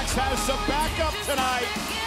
Jax has some backup tonight.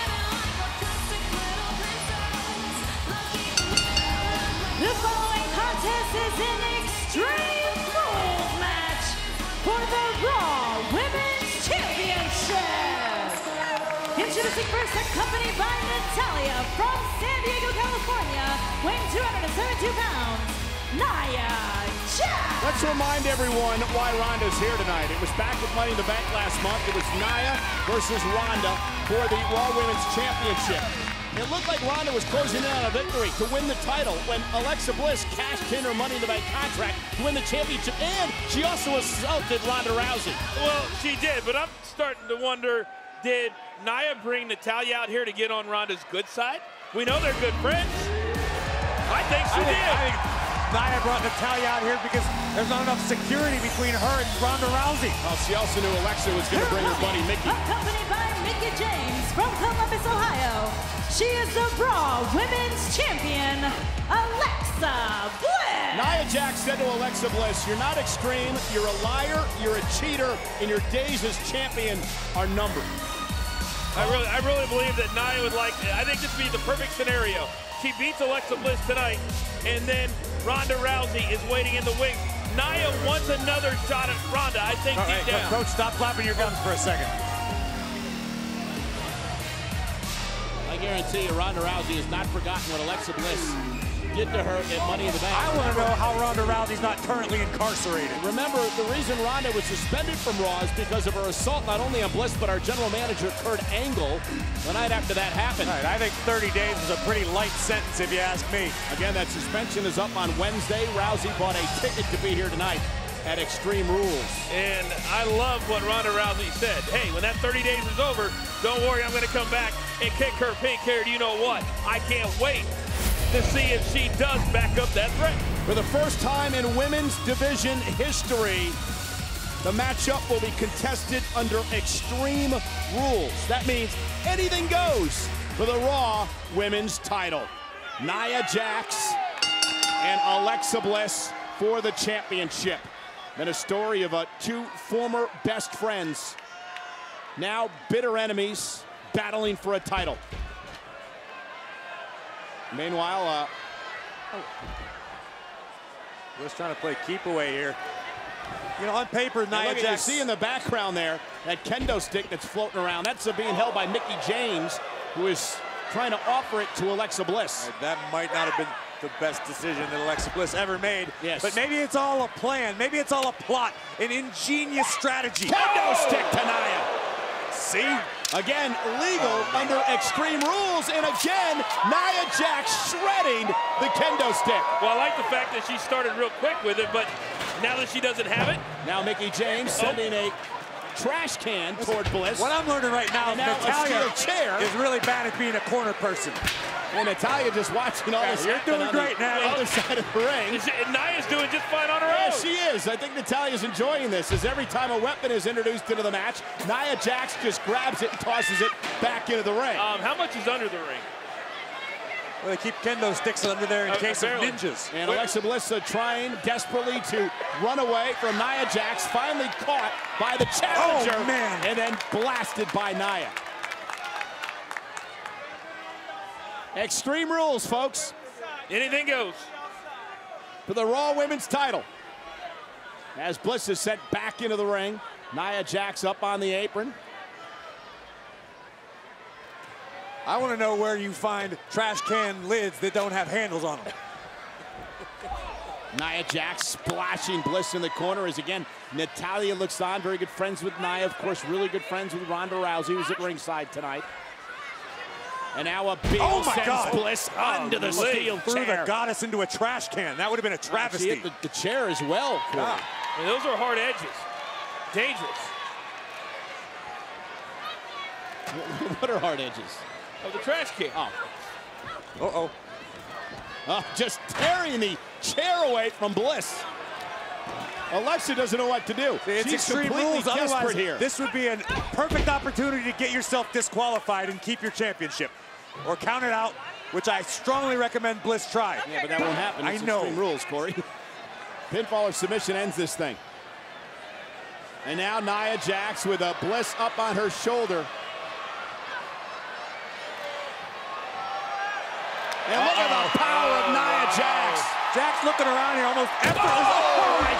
The following contest is an Extreme Rules match for the Raw Women's Championship. Introducing first, accompanied by Natalya from San Diego, California, weighing 272 pounds, Nia Jax. Let's remind everyone why Ronda's here tonight. It was back with Money in the Bank last month. It was Nia versus Ronda for the Raw Women's Championship. It looked like Ronda was closing in on a victory to win the title when Alexa Bliss cashed in her Money in the Bank contract to win the championship, and she also assaulted Ronda Rousey. Well, she did, but I'm starting to wonder, did Nia bring Natalya out here to get on Ronda's good side? We know they're good friends. I think she did. I think Nia brought Natalya out here because there's not enough security between her and Ronda Rousey. Well, she also knew Alexa was going to bring her buddy Mickey. Accompanied by Mickie James from Columbus, Ohio. She is the Raw Women's Champion, Alexa Bliss. Nia Jax said to Alexa Bliss, "You're not extreme, you're a liar, you're a cheater, and your days as champion are numbered." I really believe that Nia would like, I think this would be the perfect scenario. She beats Alexa Bliss tonight, and then Ronda Rousey is waiting in the wings. Nia wants another shot at Ronda, I think, deep down. Coach, stop clapping your guns for a second. I guarantee you Ronda Rousey has not forgotten what Alexa Bliss did to her at Money in the Bank. I want to know how Ronda Rousey's not currently incarcerated. Remember, the reason Ronda was suspended from Raw is because of her assault not only on Bliss, but our general manager, Kurt Angle, the night after that happened. Right, I think 30 days is a pretty light sentence, if you ask me. Again, that suspension is up on Wednesday. Rousey bought a ticket to be here tonight at Extreme Rules. And I love what Ronda Rousey said. Hey, when that 30 days is over, don't worry, I'm going to come back and kick her pink hair. Do you know what? I can't wait to see if she does back up that threat. For the first time in women's division history, the matchup will be contested under Extreme Rules. That means anything goes for the Raw Women's title. Nia Jax and Alexa Bliss for the championship. And a story of two former best friends, now bitter enemies, battling for a title. Meanwhile, Bliss trying to play keep away here. You know, on paper, Nia Jax. You see in the background there, that kendo stick that's floating around. That's being held by Mickie James, who is trying to offer it to Alexa Bliss. That might not have been the best decision that Alexa Bliss ever made. Yes. But maybe it's all a plan. Maybe it's all a plot, an ingenious strategy. Kendo stick to Nia. See? Again, legal under Extreme Rules, and again, Nia Jax shredding the kendo stick. Well, I like the fact that she started real quick with it, but now that she doesn't have it. Now Mickie James sending a trash can toward Bliss. What I'm learning right now is Natalya chair is really bad at being a corner person. And Natalya just watching all this. You're doing great now. The other side of the ring. Nia's doing just fine on her own. Yeah, she is. I think Natalya's enjoying this, as every time a weapon is introduced into the match, Nia Jax just grabs it and tosses it back into the ring. How much is under the ring? Well, they keep kendo sticks under there in case apparently. of ninjas. And Alexa Bliss trying desperately to run away from Nia Jax, finally caught by the challenger. Oh, man. And then blasted by Nia. Extreme Rules, folks. Anything goes. For the Raw Women's title. As Bliss is sent back into the ring, Nia Jax up on the apron. I want to know where you find trash can lids that don't have handles on them. Nia Jax splashing Bliss in the corner as, again, Natalya looks on. Very good friends with Nia. Of course, really good friends with Ronda Rousey, who's at ringside tonight. And now a big sends Bliss under the steel Threw chair. the goddess into a trash can. That would have been a travesty. She hit the chair as well, Corey. And those are hard edges. Dangerous. What are hard edges? Of the trash can. Uh-oh. Just tearing the chair away from Bliss. Alexa doesn't know what to do. It's She's Extreme completely Rules. desperate Otherwise, here. this would be a perfect opportunity to get yourself disqualified and keep your championship. Or count it out, which I strongly recommend Bliss try. Yeah, but that won't happen. It's I know. Extreme Rules, Corey. Pinfall or submission ends this thing. And now Nia Jax with a Bliss up on her shoulder. And look at the power of Nia Jax. Jax looking around here almost effortless. Oh my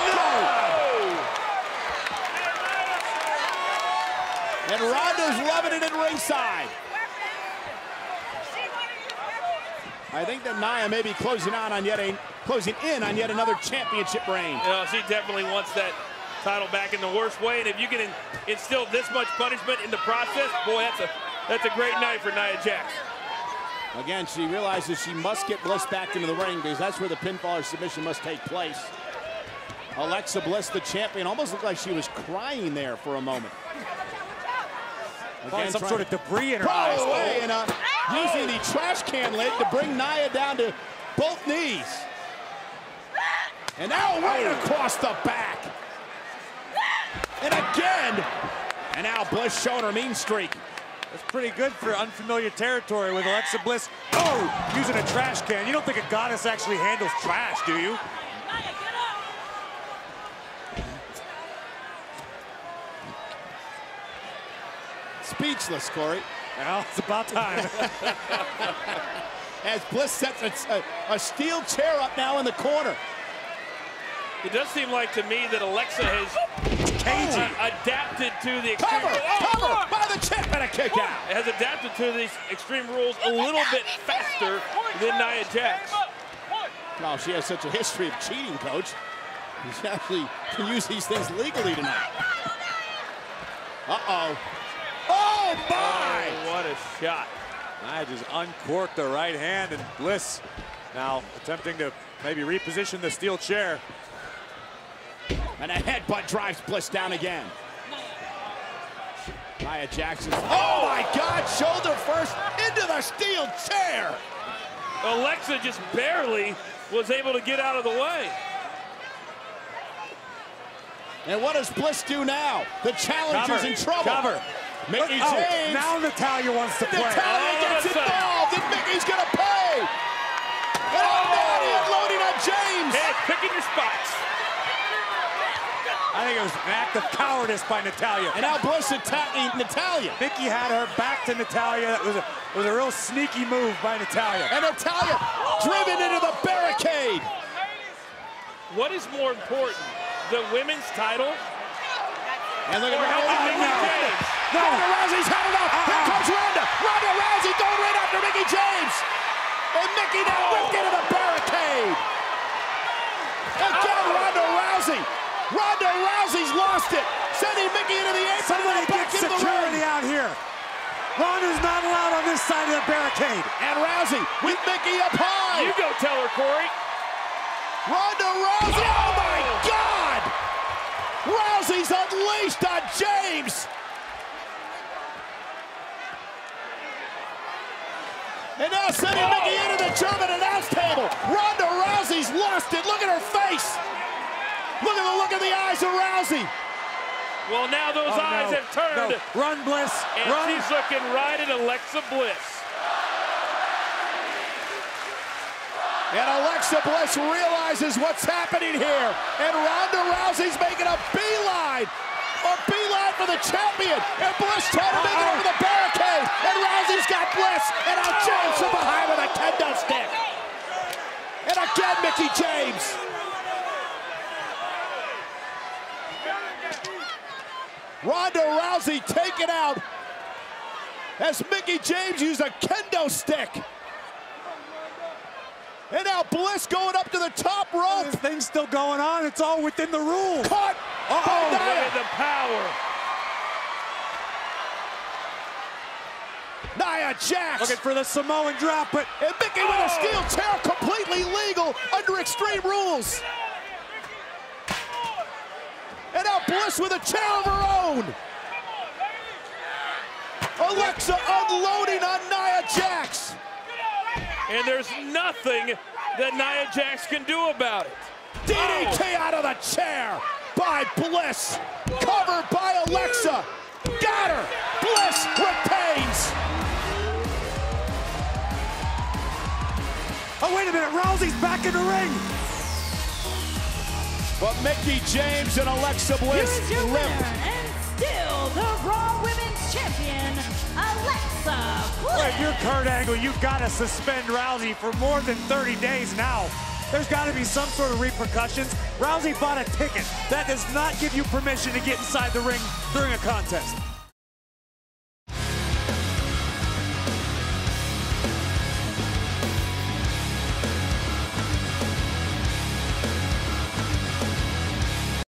God! And Ronda's loving it at ringside. I think that Nia may be closing in on yet another championship reign. You know, she definitely wants that title back in the worst way, and if you can instill this much punishment in the process, boy, that's a great night for Nia Jax. Again, she realizes she must get Bliss back into the ring because that's where the pinfall or submission must take place. Alexa Bliss, the champion, almost looked like she was crying there for a moment. Again, some sort of debris in her eyes. Away and using the trash can lid to bring Nia down to both knees. And now right across the back. And again. And now Bliss showing her mean streak. That's pretty good for unfamiliar territory with Alexa Bliss. Oh, using a trash can. You don't think a goddess actually handles trash, do you? Speechless, Corey. Well, it's about time. As Bliss sets a steel chair up now in the corner. It does seem like to me that Alexa has adapted to the extreme cover by the chip and a kick out. Has adapted to these extreme rules a little bit faster than Nia Jax. Well, she has such a history of cheating, Coach. She actually can use these things legally tonight. Uh-oh. Oh, my! Oh, what a shot. I just uncorked the right hand, and Bliss now attempting to maybe reposition the steel chair. And a headbutt drives Bliss down again. Nia Jackson. Oh, my God! Shoulder first into the steel chair. Alexa just barely was able to get out of the way. And what does Bliss do now? The challenger's in trouble. Cover. Mickie James. Now Natalya wants to play. Natalya gets involved, and Mickey's going to pay. And O'Malley unloading on James. Hey, picking your spots. I think it was an act of cowardice by Natalya. And now Bliss attacking Natalya. Mickie had her back to Natalya. It was a real sneaky move by Natalya. And Natalya driven into the barricade. What is more important, the women's title? And look at Mickie James. Ronda Rousey's had it up. Here comes Ronda. Ronda Rousey going right after Mickie James. And Mickie now whipped into the barricade. Again, Ronda Rousey. Ronda Rousey's lost it. Sending Mickie into the apron. Somebody get security out here. Ronda's not allowed on this side of the barricade. And Rousey with Mickie up high. You go tell her, Corey. Ronda Rousey. Oh, my God. Rousey's unleashed on James. And now sending Mickie into the German announce table. Ronda Rousey's lost it. Look at her face. Look at the look in the eyes of Rousey. Well, now those eyes have turned. No. Run, Bliss. And Run. she's looking right at Alexa Bliss. And Alexa Bliss realizes what's happening here. And Ronda Rousey's making a beeline for the champion. And Bliss trying to make it over the barricade. And Rousey's got Bliss. And now James from behind with a kendo stick. And again, Mickie James. Ronda Rousey taken out as Mickie James used a kendo stick. And now Bliss going up to the top rope. This thing's still going on. It's all within the rules. Caught. Oh, look at the power. Nia Jax. Looking for the Samoan drop, but And Mickie with a steel chair, completely legal under Extreme Rules. And now Bliss with a chair of her own. Alexa unloading on Nia Jax. And there's nothing that Nia Jax can do about it. DDT out of the chair by Bliss. Covered by Alexa. Got her. Bliss retains. oh, wait a minute. Rousey's back in the ring. But Mickie James and Alexa Bliss Here's your limp. winner and still the Raw Women's Champion, Alexa Bliss. Well, if you're Kurt Angle, you've got to suspend Rousey for more than 30 days now. There's got to be some sort of repercussions. Rousey bought a ticket. That does not give you permission to get inside the ring during a contest.